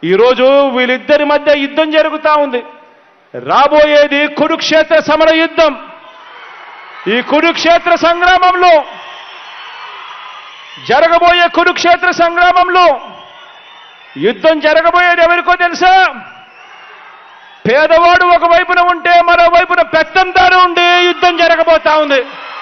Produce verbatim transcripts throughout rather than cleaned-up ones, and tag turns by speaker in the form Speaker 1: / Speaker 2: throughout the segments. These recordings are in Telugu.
Speaker 1: ఈరోజు వీళ్ళిద్దరి మధ్య యుద్ధం జరుగుతూ ఉంది. రాబోయేది కురుక్షేత్ర సమర యుద్ధం. ఈ కురుక్షేత్ర సంగ్రామంలో జరగబోయే కురుక్షేత్ర సంగ్రామంలో యుద్ధం జరగబోయేది ఎవరికో తెలుసా? పేదవాడు ఒకవైపున ఉంటే మరోవైపున పెత్తందారు ఉండి యుద్ధం జరగబోతా ఉంది.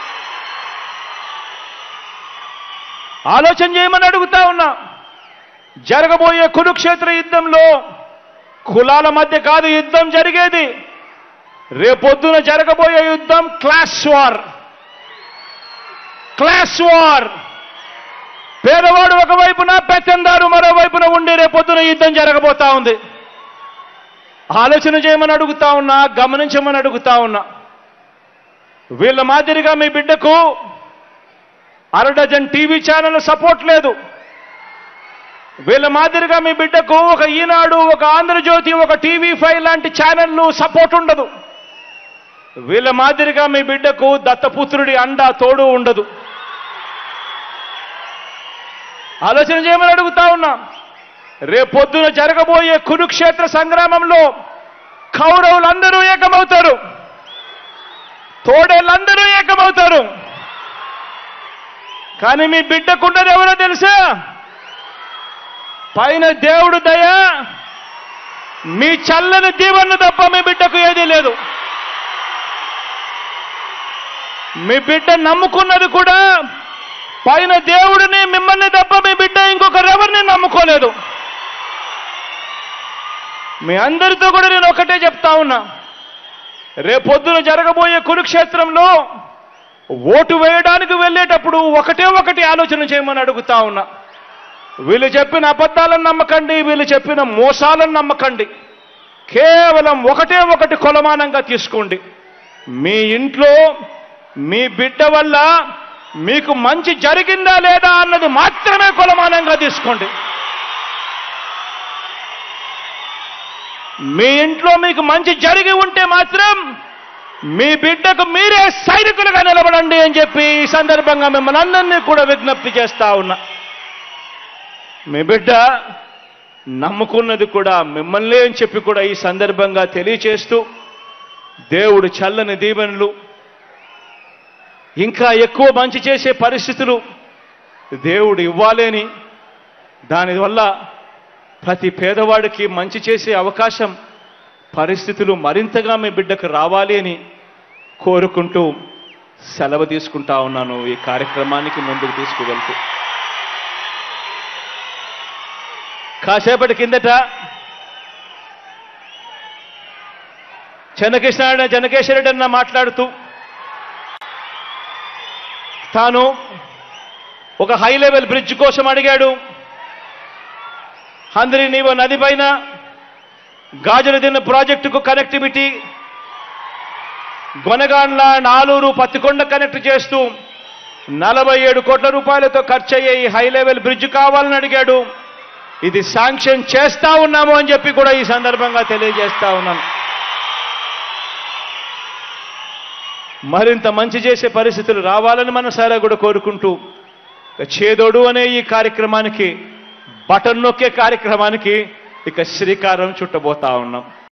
Speaker 1: ఆలోచన చేయమని అడుగుతా ఉన్నా. జరగబోయే కురుక్షేత్ర యుద్ధంలో కులాల మధ్య కాదు యుద్ధం జరిగేది. రేపొద్దున జరగబోయే యుద్ధం క్లాస్ వార్. Class war. పేదవాడు ఒకవైపున పెత్తందారు మరోవైపున ఉండి రేపొద్దున యుద్ధం జరగబోతా ఉంది. ఆలోచన చేయమని అడుగుతా ఉన్నా, గమనించమని అడుగుతా ఉన్నా. వీళ్ళ మాదిరిగా మీ బిడ్డకు అర డజన్ టీవీ ఛానల్ సపోర్ట్ లేదు. వీళ్ళ మాదిరిగా మీ బిడ్డకు ఒక ఈనాడు, ఒక ఆంధ్రజ్యోతి, ఒక టీవీ ఫైవ్ లాంటి ఛానళ్లు సపోర్ట్ ఉండదు. వీళ్ళ మాదిరిగా మీ బిడ్డకు దత్తపుత్రుడి అండా తోడు ఉండదు. ఆలోచన చేయమని అడుగుతా ఉన్నా. రేపొద్దున జరగబోయే కురుక్షేత్ర సంగ్రామంలో కౌరవులందరూ ఏకమవుతారు, తోడేళ్ళందరూ ఏకమవుతారు. కానీ మీ బిడ్డకున్నది ఎవరో తెలుసా? పైన దేవుడు దయ, మీ చల్లని దీవెనలు తప్ప మీ బిడ్డకు ఏదీ లేదు. మీ బిడ్డ నమ్ముకున్నది కూడా పైన దేవుడిని, మిమ్మల్ని తప్ప మీ బిడ్డ ఇంకొకరెవరిని నమ్ముకోలేదు. మీ అందరితో కూడా నేను ఒకటే చెప్తా ఉన్నా. రేపొద్దున జరగబోయే కురుక్షేత్రంలో ఓటు వేయడానికి వెళ్ళేటప్పుడు ఒకటే ఒకటి ఆలోచన చేయమని అడుగుతా ఉన్నా. వీళ్ళు చెప్పిన అబద్ధాలను నమ్మకండి, వీళ్ళు చెప్పిన మోసాలను నమ్మకండి. కేవలం ఒకటే ఒకటి కొలమానంగా తీసుకోండి. మీ ఇంట్లో మీ బిడ్డ వల్ల మీకు మంచి జరిగిందా లేదా అన్నది మాత్రమే కొలమానంగా తీసుకోండి. మీ ఇంట్లో మీకు మంచి జరిగి ఉంటే మాత్రం మీ బిడ్డకు మీరే సైనికులుగా నిలబడండి అని చెప్పి ఈ సందర్భంగా మిమ్మల్ని అందరినీ కూడా విజ్ఞప్తి చేస్తా ఉన్నా. మీ బిడ్డ నమ్ముకున్నది కూడా మిమ్మల్ని అని చెప్పి కూడా ఈ సందర్భంగా తెలియచేస్తూ, దేవుడు చల్లని దీవెనలు, ఇంకా ఎక్కువ మంచి చేసే పరిస్థితులు దేవుడు ఇవ్వాలని, దానివల్ల ప్రతి పేదవాడికి మంచి చేసే అవకాశం, పరిస్థితులు మరింతగా మీ బిడ్డకు రావాలి అని కోరుకుంటూ సెలవు తీసుకుంటా ఉన్నాను. ఈ కార్యక్రమానికి ముందుకు తీసుకువెళ్తూ కాసేపటి కిందట చెన్నకృష్ణ చెన్నకేశ్వరరెడ్డి అన్న మాట్లాడుతూ తాను ఒక హై లెవెల్ బ్రిడ్జ్ కోసం అడిగాడు. హంద్రి నీవ నది పైన గాజులదిన్న ప్రాజెక్టుకు కనెక్టివిటీ, గొనగాండ్ల, నాలూరు, పత్తికొండ కనెక్ట్ చేస్తూ నలభై ఏడు కోట్ల రూపాయలతో ఖర్చు అయ్యే ఈ హై లెవెల్ బ్రిడ్జ్ కావాలని అడిగాడు. ఇది శాంక్షన్ చేస్తా ఉన్నాము అని చెప్పి కూడా ఈ సందర్భంగా తెలియజేస్తా ఉన్నాను. మరింత మంచి చేసే పరిస్థితులు రావాలని మనసారా కూడా కోరుకుంటూ, చేదోడు అనే ఈ కార్యక్రమానికి, బటన్ నొక్కే కార్యక్రమానికి ఇక శ్రీకారం చుట్టబోతా ఉన్నాం.